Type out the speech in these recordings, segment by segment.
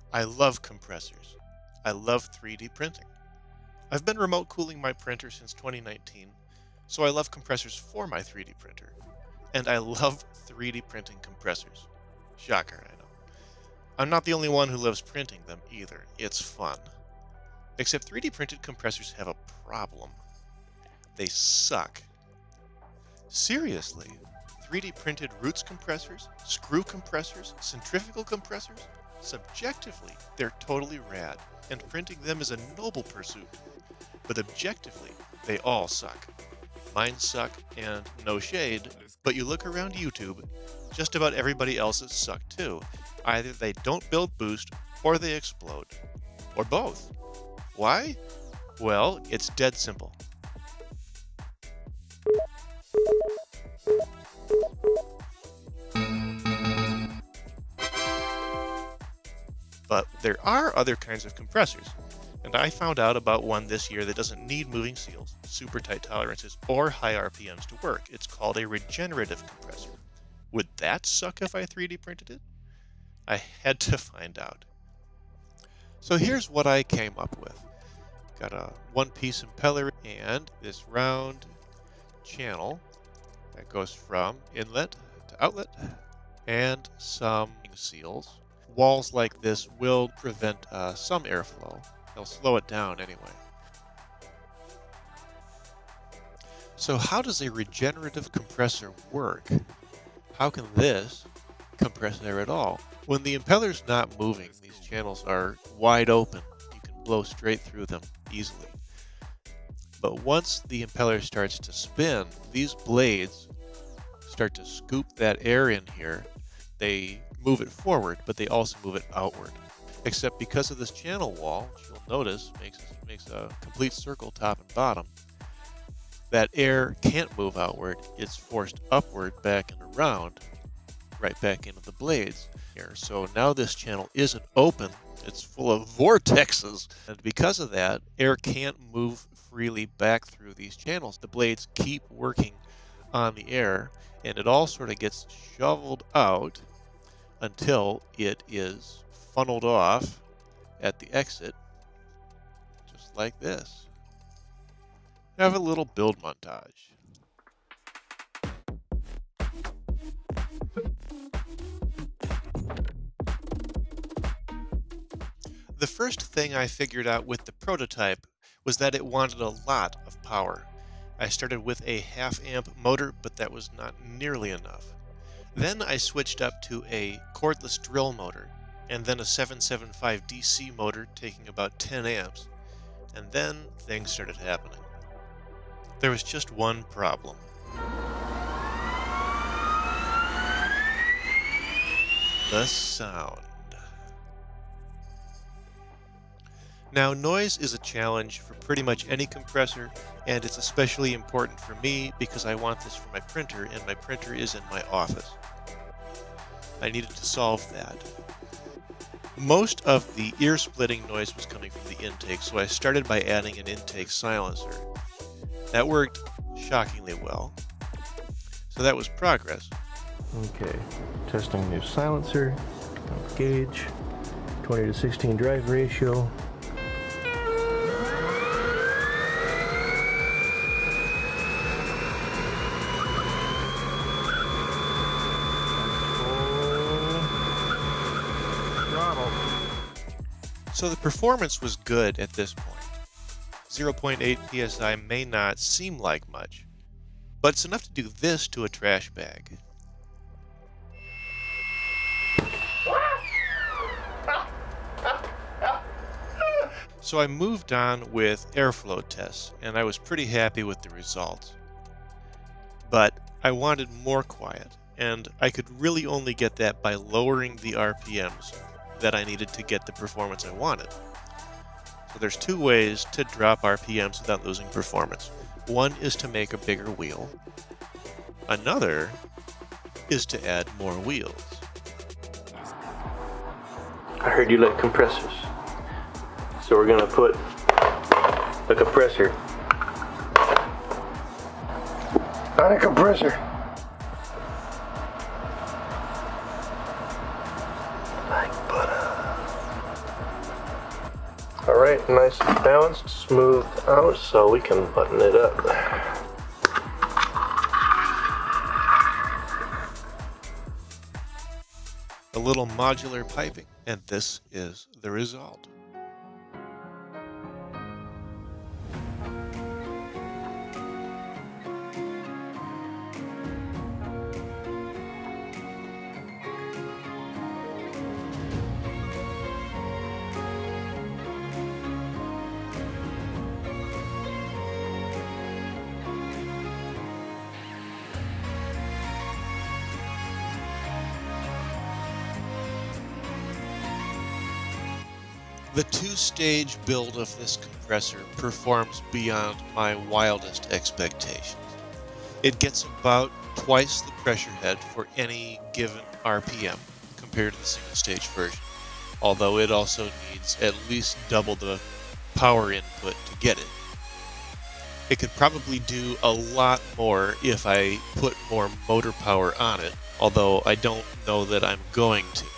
I love compressors. I love 3D printing. I've been remote cooling my printer since 2019, so I love compressors for my 3D printer. And I love 3D printing compressors. Shocker, I know. I'm not the only one who loves printing them either. It's fun. Except 3D printed compressors have a problem. They suck. Seriously, 3D printed roots compressors, screw compressors, centrifugal compressors? Subjectively, they're totally rad, and printing them is a noble pursuit. But objectively, they all suck. Mine suck, and no shade, but you look around YouTube, just about everybody else's suck too. Either they don't build boost, or they explode. Or both. Why? Well, it's dead simple. But there are other kinds of compressors, and I found out about one this year that doesn't need moving seals, super tight tolerances, or high RPMs to work. It's called a regenerative compressor. Would that suck if I 3D printed it? I had to find out. So here's what I came up with. Got a one-piece impeller and this round channel that goes from inlet to outlet, and some seals. Walls like this will prevent some airflow. They'll slow it down anyway. So how does a regenerative compressor work? How can this compress air at all? When the impeller's not moving, these channels are wide open. You can blow straight through them easily. But once the impeller starts to spin, these blades start to scoop that air in here. They move it forward, but they also move it outward. Except because of this channel wall, which you'll notice makes a complete circle top and bottom, that air can't move outward. It's forced upward, back and around, right back into the blades here. So now this channel isn't open, it's full of vortexes. And because of that, air can't move freely back through these channels. The blades keep working on the air, and it all sort of gets shoveled out until it is funneled off at the exit, just like this. Have a little build montage. The first thing I figured out with the prototype was that it wanted a lot of power. I started with a 1/2 amp motor, but that was not nearly enough. Then I switched up to a cordless drill motor, and then a 775 DC motor taking about 10 amps. And then things started happening. There was just one problem. The sound. Now, noise is a challenge for pretty much any compressor, and it's especially important for me because I want this for my printer, and my printer is in my office. I needed to solve that. Most of the ear-splitting noise was coming from the intake, so I started by adding an intake silencer. That worked shockingly well. So that was progress. Okay, testing new silencer, gauge, 20:16 drive ratio. So the performance was good at this point. 0.8 psi may not seem like much, but it's enough to do this to a trash bag. So I moved on with airflow tests, and I was pretty happy with the results. But I wanted more quiet, and I could really only get that by lowering the RPMs that I needed to get the performance I wanted. So there's two ways to drop RPMs without losing performance. One is to make a bigger wheel. Another is to add more wheels. I heard you like compressors. So we're gonna put a compressor on a compressor. Like butter. All right, nice and balanced, smoothed out, so we can button it up. A little modular piping, and this is the result. The two-stage build of this compressor performs beyond my wildest expectations. It gets about twice the pressure head for any given RPM compared to the single-stage version, although it also needs at least double the power input to get it. It could probably do a lot more if I put more motor power on it, although I don't know that I'm going to.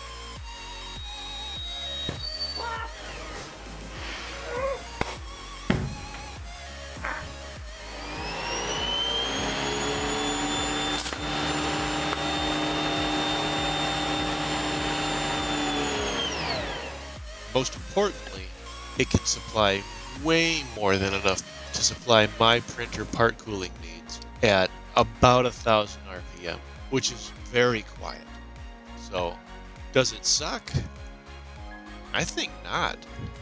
Most importantly, it can supply way more than enough to supply my printer part cooling needs at about 1,000 RPM, which is very quiet. So, does it suck? I think not.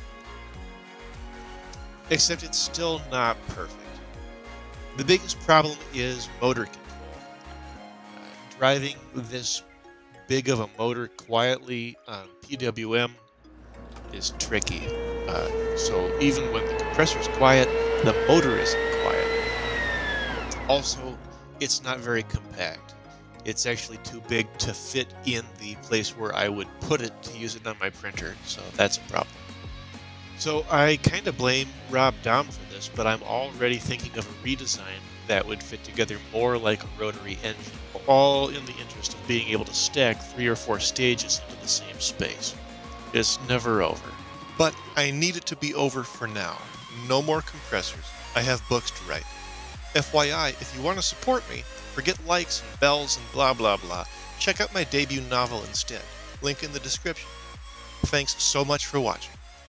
Except it's still not perfect. The biggest problem is motor control. Driving this big of a motor quietly on PWM is tricky. So even when the compressor's quiet, the motor isn't quiet. Also, it's not very compact. It's actually too big to fit in the place where I would put it to use it on my printer, so that's a problem. So I kind of blame Rob Dahm for this, but I'm already thinking of a redesign that would fit together more like a rotary engine, all in the interest of being able to stack 3 or 4 stages into the same space. It's never over. But I need it to be over for now. No more compressors. I have books to write. FYI, if you want to support me, forget likes and bells and blah blah blah. Check out my debut novel instead. Link in the description. Thanks so much for watching.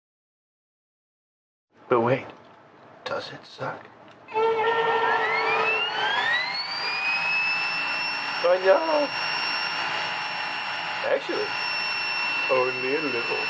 But wait, does it suck? Oh no! Actually, only a little.